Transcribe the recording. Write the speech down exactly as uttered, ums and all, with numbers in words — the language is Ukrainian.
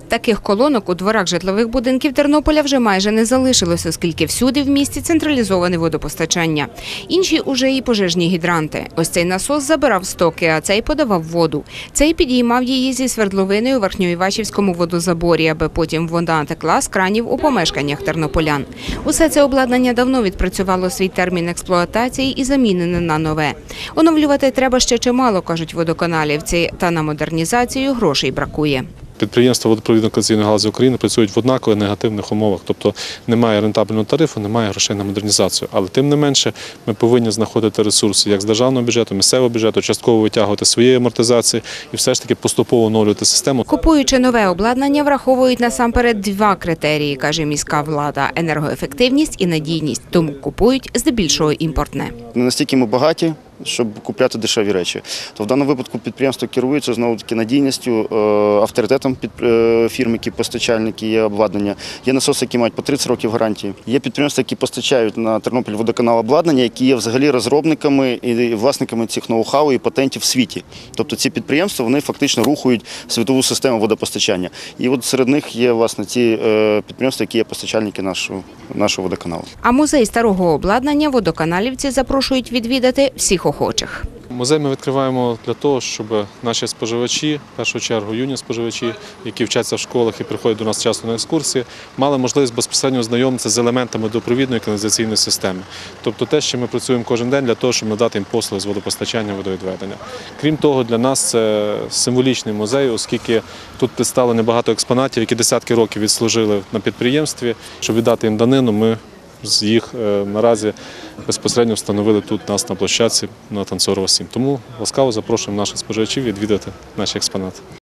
Таких колонок у дворах житлових будинків Тернополя вже майже не залишилось, оскільки всюди в місті централізоване водопостачання. Інші – уже і пожежні гідранти. Ось цей насос забирав стоки, а цей подавав воду. Цей підіймав її зі свердловини у Верхньоівачівському водозаборі, аби потім вода текла з кранів у помешканнях тернополян. Усе це обладнання давно відпрацювало свій термін експлуатації і замінене на нове. Оновлювати треба ще чимало, кажуть водоканалівці, та на модернізацію грошей бракує. Підприємства водопровідно-каналізаційної галузі України працюють в однакових негативних умовах, тобто немає рентабельного тарифу, немає грошей на модернізацію. Але тим не менше ми повинні знаходити ресурси як з державного бюджету, місцевого бюджету, частково витягувати свої амортизації і все ж таки поступово оновлювати систему. Купуючи нове обладнання, враховують насамперед два критерії, каже міська влада – енергоефективність і надійність. Тому купують здебільшого імпортне. Не настільки ми багаті, щоб купляти дешеві речі. То в даному випадку підприємство керується знову-таки надійністю, авторитетом фірм, які постачальники є обладнання. Є насоси, які мають по тридцять років гарантії. Є підприємства, які постачають на Тернопільводоканал обладнання, які є взагалі розробниками і власниками цих ноу-хау і патентів в світі. Тобто ці підприємства, вони фактично рухають світову систему водопостачання. І от серед них є, власне, ці підприємства, які є постачальники нашого, нашого водоканалу. А музей старого обладнання водоканалівці запрошують відвідати всіх охочих. Музей ми відкриваємо для того, щоб наші споживачі, в першу чергу юні споживачі, які вчаться в школах і приходять до нас часто на екскурсії, мали можливість безпосередньо знайомитися з елементами водопровідної каналізаційної системи. Тобто те, що ми працюємо кожен день для того, щоб надати їм послуги з водопостачання, водовідведення. Крім того, для нас це символічний музей, оскільки тут представлено багато експонатів, які десятки років відслужили на підприємстві. Щоб віддати їм данину, ми з їх наразі безпосередньо встановили тут нас на площадці на Танцорова сім. Тому ласкаво запрошуємо наших споживачів відвідати наші експонати.